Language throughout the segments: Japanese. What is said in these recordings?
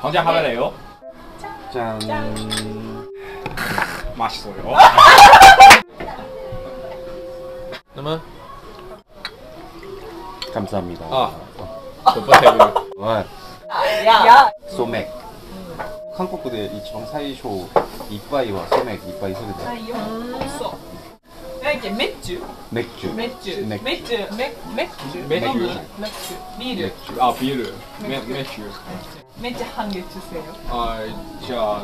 당장 하래요. 짠. 맛있어요. 那么 감사합니다. 아, 덮어대고. 와, 야. 소맥. 한국에 이치방 사이쇼 이빠이와 소맥 이빠이 소리다. 없어. 이게 맥주? 맥주. 맥주. 맥주. 맥주. 맥주. 맥주. 맥주. 비르. 맥주. 아, 비르. 맥주. 맥주 한 개 주세요. 아, 자,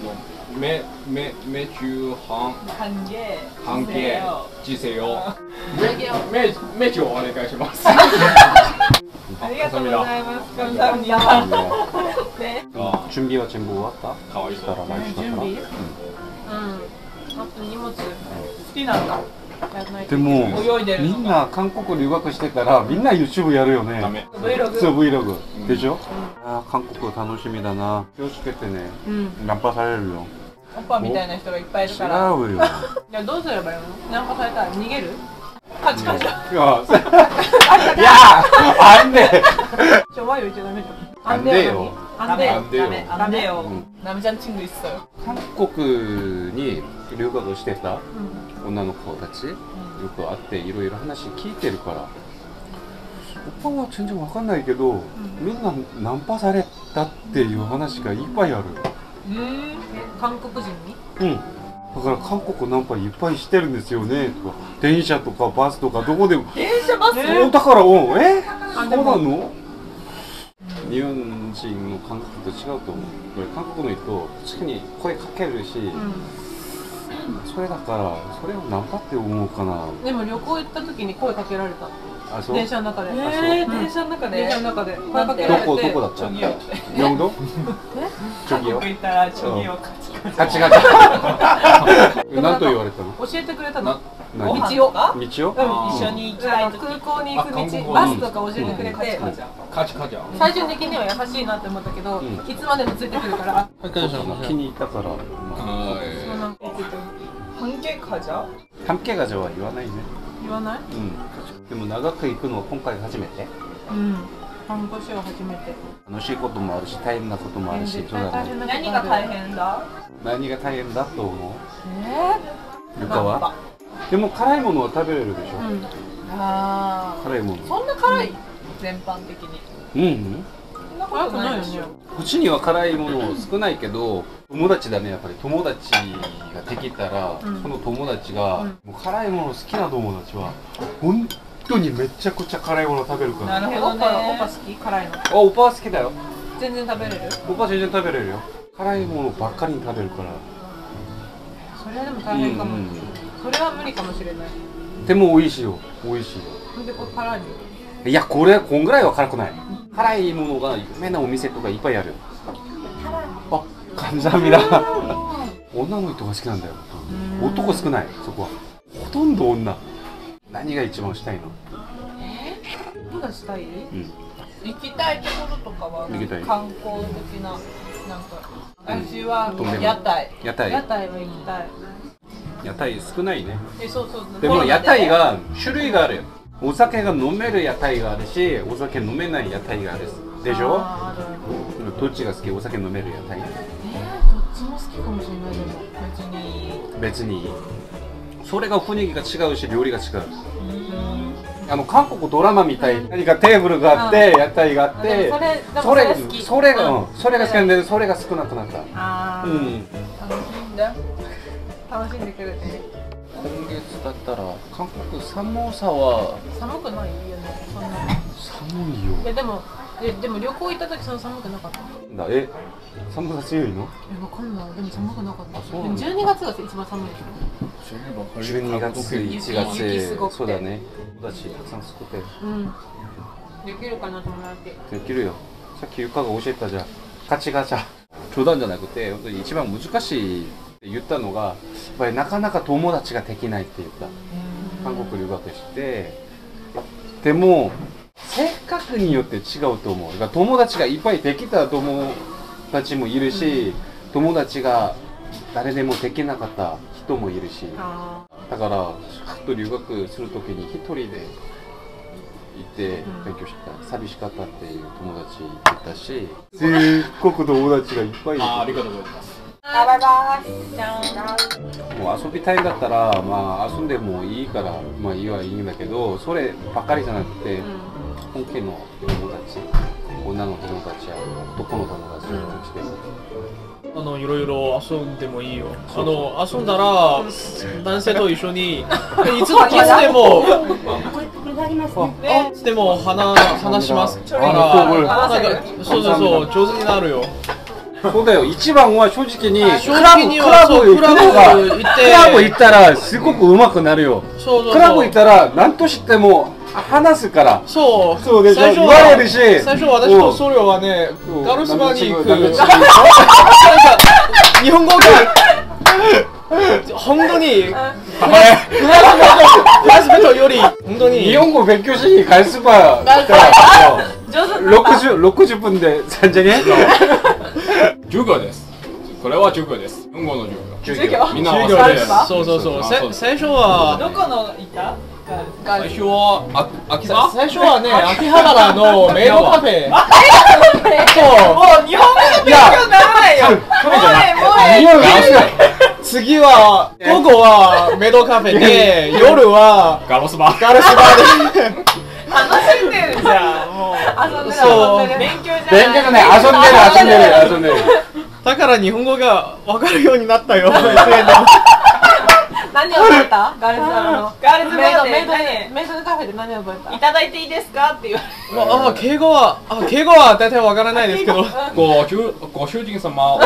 맥주 한 개. 한 개 주세요. 맥주 오네가시마스. 감사합니다. 감사합니다. 네. 준비와 전부 왔다. 가와이소. 준비?あと荷物好きなんだ。 でも泳いでるのみんな韓国留学してたらみんな YouTube やるよね。 ダメ。 Vlog。 そう Vlog でしょ。あー韓国楽しみだな。気をつけてね。ナンパされるよ。 オッパみたいな人がいっぱいいる違から。 うよ。 いやどうすればいいの？ナンパされたら逃げる？カチカチ。 야, 안 돼. 좋아요 이제 다음에 안 돼요. 안 돼요. 안 돼요. 안 돼요. 남자친구 있어요. 한국에留学してた女の子たちよく会っていろいろ話聞いてるからおっぱは全然わかんないけどみんなナンパされたっていう話がいっぱいある。 韓国人に？ うんだから韓国ナンパいっぱいしてるんですよねとか電車とかバスとかどこでも電車バス？ だからそうなの日本人の感覚と違うと思う。これ韓国の人普通に声かけるし、それだからそれをナンパって思うかな。 でも旅行行った時に声かけられた。 あ、そう。 電車の中で。 電車の中で。電車の中で声かけられて。 どこだった？명동？ 韓国行ったらチョギをカチカチ。 カチカチ。何と言われたの？ 教えてくれたの。道道を？ を？ あ一緒に行きたい時。空港に行く道、バスとか教えてくれて。 カチカチ。 最終的には優しいなって思ったけど、いつまでもついてくるから。 気に入ったから。 함께 가자? 함께 가자は言わないね。 言わない？ でも長く行くのは今回初めて。 半年は初めて。 楽しいこともあるし大変なこともあるし、そうだね。 何が大変だ？ 何が大変だと思う？ルカは？でも辛いものは食べれるでしょ。辛いもの。 そんな辛い？全般的に。そんなことないよね。 うちには辛いもの少ないけど、友達だねやっぱり友達ができたら、その友達がもう辛いもの好きな友達は本当にめちゃくちゃ辛いもの食べるから。 なるほどね。オパ好き？辛いの？ あ、オパは好きだよ。 全然食べれる？ オパ全然食べれるよ。辛いものばっかりに食べるから。 それはでも大変かも。それは無理かもしれない。 でも美味しいよ。美味しいよ。 なんでこれ辛いの？ いやこんぐらいは辛くない。辛いものが有名なお店とかいっぱいある。あ、감사합니다。女の人が好きなんだよ。男少ないそこは。ほとんど女。何が一番したいの？ 何がしたい？行きたいところとかは観光的ななんか。私は屋台。屋台は行きたい。 屋台少ないね。 そうそう。 でも屋台が種類があるよ。お酒が飲める屋台があるし、お酒飲めない屋台があるでしょ。どっちが好き？お酒飲める屋台？どっちも好きかもしれないけど別にそれが雰囲気が違うし料理が違う。韓国ドラマみたいに何かテーブルがあって屋台があってそれが好きなんでそれが少なくなった。 楽しんでくれて。 今月だったら韓国寒さは寒くないよね。そんな寒いよ。 でも旅行行った時そんな寒くなかった。 寒さ強いの？ わかんない。でも寒くなかった。でも12月が一番寒いでしょ。 12月1月そうだね。友達たくさん作ってる。 できるかな友達。 できるよ。さっきゆかが教えたじゃん。カチガチャ。冗談じゃなくて本当に一番難しいって言ったのがやっぱりなかなか友達ができないって言った。韓国留学してでも性格によって違うと思う。だから友達がいっぱいできた友達もいるし、友達が誰でもできなかった人もいるし、だから留学するときに一人でて勉強してた。寂しかったっていう友達いたし、すっごく友達がいっぱいいる。 ありがとうございます。 バイバイ。 もう遊びたいんだったら、まあ遊んでもいいから、まあいいはいいんだけど、そればっかりじゃなくて、本家の友達、女の友達や男の友達をして。 いろいろ遊んでもいいよ。遊んだら男性と一緒にいつでもいつでも話しますから、なんかそう上手になるよ。 そうだよ。一番は正直にククラブ行ったらすごく上手くなるよ。クラブ行ったら何としても話すから。 そうで言われるし。 最初私とソリョはね、ガルスバーに行く。日本語が本当にクラスメートより本当に日本語勉強しにガルスバー来たら60分で3000円。 授業です。これは授業です。日本語の授業。みんな授業です。そう。最初はどこのいた？ 最初は秋葉？ 最初はね、秋葉原のメイドカフェ。 そう。もう日本語の勉強にならないよ。 それじゃない。 次は午後はメイドカフェで、夜はガロスバーで。 楽しんでるじゃん。もう遊んでる。勉強じゃない。遊んでる。 だから日本語が分かるようになったよ。 何を覚えた？ガールズバーメイドカフェで何を覚えた？いただいていいですかって言われて。 敬語は大体わからないですけど。 ご主人様。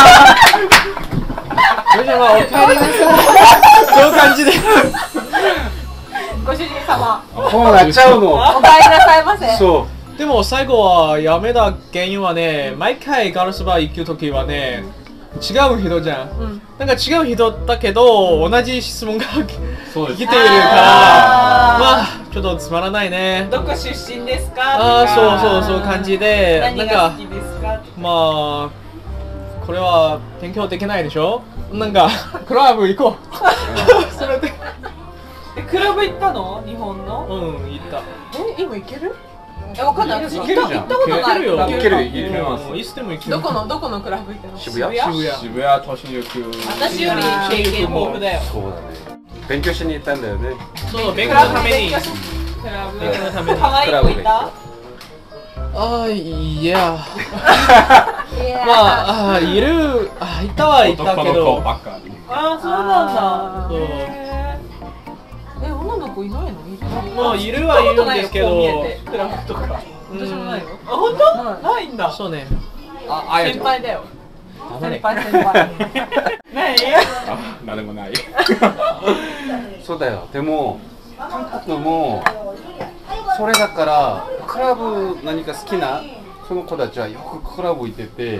それじゃお帰りなさい。そういう感じで。 ご主人様。 こうなっちゃうの。 お帰りなさいませ。 そう。 でも最後はやめた原因はね、毎回ガールズバー行くときはね、違う人じゃん。なんか違う人だけど同じ質問が来ているから、まあちょっとつまらないね。 どこ出身ですか？ そう感じで、 何が好きですか？ まあこれは勉強できないでしょ。なんかクラブ行こう。それでクラブ行ったの？日本の？ 行った。 今行ける？わかんない。行ったことない。 行ける。 いつでも行ける。 どこのクラブ行ったの？ 渋谷都心よく。 私より経験豊富だよ。 そうだね。勉強しに行ったんだよね。 そう、勉強のために。 クラブのために。可愛い子いた？ いや。まあいたはいたけど。 男の子ばっかり。 そうなんだ。女の子いないの？ まあいるはいるんですけど。 クラブとか。私もないよ。本当？ないんだ。 そうね。 先輩だよ。先輩。ない？ なんでもない。 そうだよ。でも韓国もそれだからクラブ何か好きなその子たちはよくクラブ行ってて、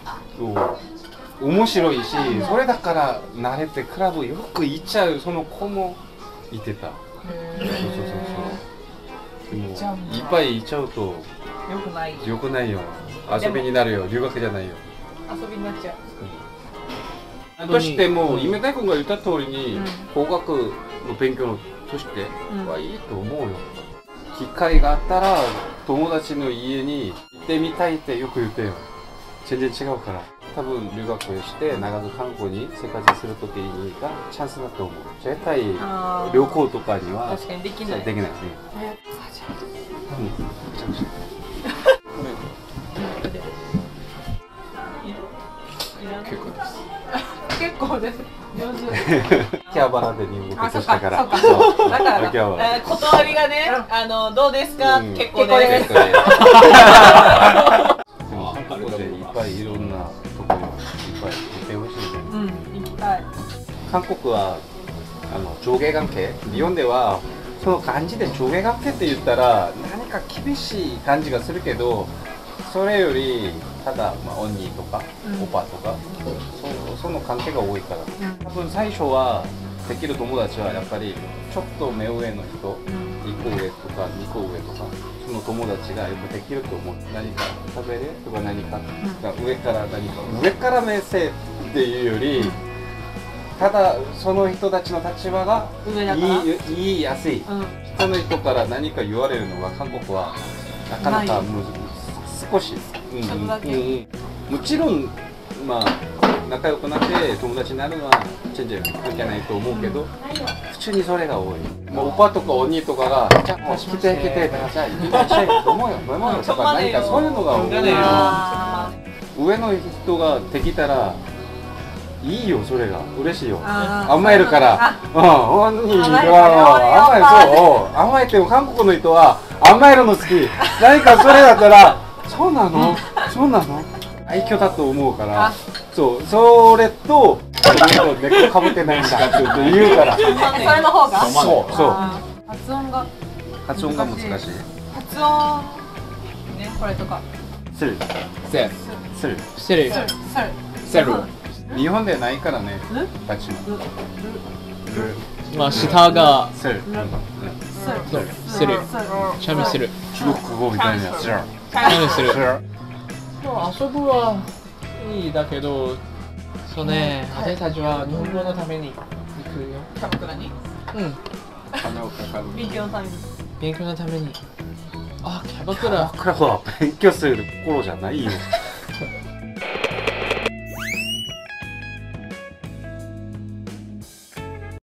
面白いし、それだから慣れてクラブよく行っちゃうその子もいてた。そう。でもいっぱい行っちゃうとよくないよ。遊びになるよ。留学じゃないよ。 遊びになっちゃう。 としても、イメタイ君が言った通りに、法学の勉強としてはいいと思うよ。機会があったら友達の家に行ってみたいってよく言ってよ。全然違うから。多分留学して長く韓国に生活するときにがチャンスだと思う。絶対旅行とかには確かにできない。結構です。上手。 秋葉原で入国したから。 だから断りがね、どうですか？結構です。 韓国でいっぱいいろんなところいっぱい行ってほしいね。 行きたい。 韓国は上下関係、日本ではその感じで上下関係って言ったら何か厳しい感じがするけど、それよりただオンニーとかオパとかその関係が多いから、多分最初はできる友達はやっぱりちょっと目上の人、1個上とか2個上とかその友達がよくできると思う。何か食べるとか何か上から目線っていうより、ただその人たちの立場が言いやすい。 他の人から何か言われるのが韓国はなかなか少し、もちろんまあ仲良くなって友達になるのは全然関係ないと思うけど、普通にそれが多い。もうオパとかお兄とかが「じゃあ来て来て」とかさ「いらっしゃいと思うよ飲もうよ」とか何かそういうのが多い。上の人ができたらいいよ、それが嬉しいよ。甘えるから。本人は甘えても韓国の人は甘えるの好き。何かそれだったらそうなのそうなの愛嬌だと思うから、そうそれと猫かぶってないんだって言うから。それの方がそう発音が難しい。 発音ね、これとかする日本でないからね。バチのまあ下がするチャミする中国語みたいなするチャミする。遊ぶはいいだけど、そうね、私たちは日本語のために行くよ。 キャバクラに？ 金をかかる。 勉強のために。 勉強のために。あ、キャバクラ。 キャバクラは勉強する心じゃないよ。